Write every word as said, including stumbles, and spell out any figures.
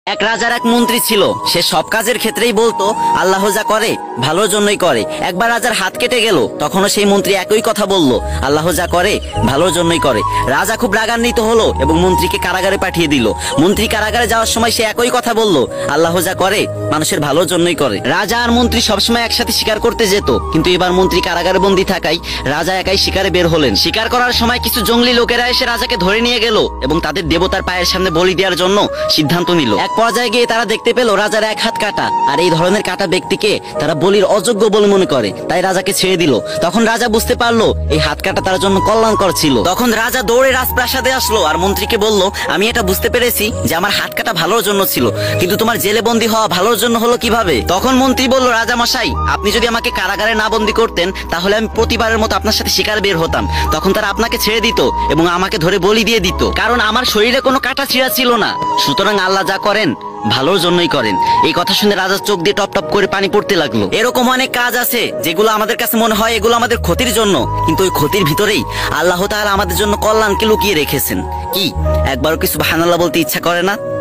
এক রাজার এক মন্ত্রী ছিল। সে সব কাজের ক্ষেত্রেই বলতো আল্লাহ যা করে ভালোর জন্যই করে। একবার রাজার হাত কেটে গেল, তখনও সেই মন্ত্রী একই কথা বলল, আল্লাহ যা করে ভালোর জন্যই করে। রাজা খুব রাগান্বিত হলো এবং মন্ত্রীকে কারাগারে পাঠিয়ে দিল। মন্ত্রী কারাগারে যাওয়ার সময় সে একই কথা বলল, আল্লাহ যা করে মানুষের ভালোর জন্যই করে। রাজা আর মন্ত্রী সবসময় একসাথে শিকার করতে যেত, কিন্তু এবার মন্ত্রী কারাগারে বন্দী থাকায় রাজা একাই শিকারে বের হলেন। শিকার করার সময় কিছু জঙ্গলি লোকেরা এসে রাজাকে ধরে নিয়ে গেল এবং তাদের দেবতার পায়ের সামনে বলি দেওয়ার জন্য সিদ্ধান্ত নিল। এক পর্যায়ে গিয়ে তারা দেখতে পেল রাজার এক হাত কাটা, আর এই ধরনের কাটা ব্যক্তিকে তারা বলির অযোগ্য বলে মনে করে, তাই রাজাকে ছেড়ে দিল। তখন রাজা বুঝতে পারলো এই হাত কাটা তার জন্য কল্যাণকর ছিল। তখন রাজা দৌড়ে রাজপ্রাসাদে আসলো আর মন্ত্রীকে বলল, আমি এটা বুঝতে পেরেছি যে আমার হাত কাটা ভালোর জন্য ছিল, কিন্তু তোমার জেলে বন্দী হওয়া ভালোর জন্য হলো কিভাবে? তখন মন্ত্রী বলল, রাজা মশাই, আপনি যদি আমাকে কারাগারে না বন্দী করতেন তাহলে আমি প্রতিবারের মতো আপনার সাথে শিকার বের হতাম। তখন তারা আপনাকে ছেড়ে দিত এবং আমাকে ধরে বলি দিয়ে দিত, কারণ আমার শরীরে কোনো কাটা ছিঁড়া ছিল না। সুতরাং আল্লাহ যা করেন ভালোর জন্যই করেন। এই কথা শুনে রাজার চোখ দিয়ে টপ টপ করে পানি পড়তে লাগলো। এরকম অনেক কাজ আছে যেগুলো আমাদের কাছে মনে হয় এগুলো আমাদের ক্ষতির জন্য, কিন্তু ওই ক্ষতির ভিতরেই আল্লাহ তাআলা আমাদের জন্য কল্যাণকে লুকিয়ে রেখেছেন। কি একবারও কি সুবহানাল্লাহ বলতে ইচ্ছা করে না?